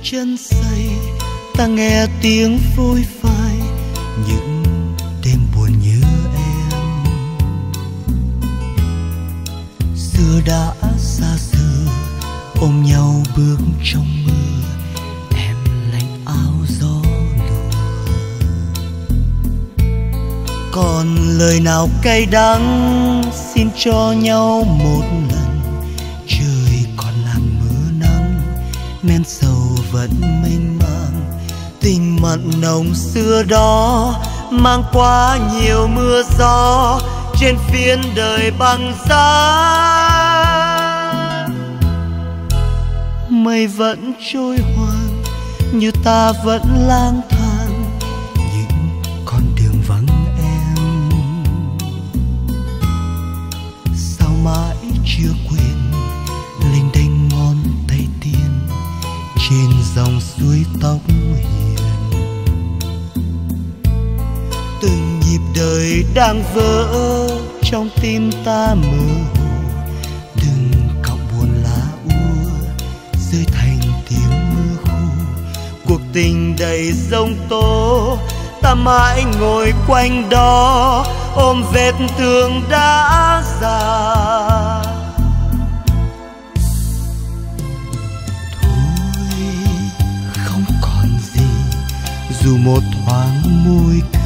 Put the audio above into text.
chân xây, ta nghe tiếng phôi phai những đêm buồn nhớ em. Xưa đã xa xưa ôm nhau bước trong mưa, em lạnh áo gió lùa. Còn lời nào cay đắng xin cho nhau một lần, trời còn làm mưa nắng, men sầu vẫn mênh mang. Tình mặn nồng xưa đó mang qua nhiều mưa gió trên phiến đời băng giá. Mây vẫn trôi hoang như ta vẫn lang thang những con đường vắng em. Sao mãi chưa quên lênh đênh ngón tay tiên trên dòng suối tóc hiền. Từng nhịp đời đang vỡ trong tim ta mơ hồ, từng cọng buồn lá úa rơi thành tiếng mưa khô. Cuộc tình đầy giông tố, ta mãi ngồi quanh đó ôm vết thương đã già. Thôi không còn gì, dù một thoáng môi cười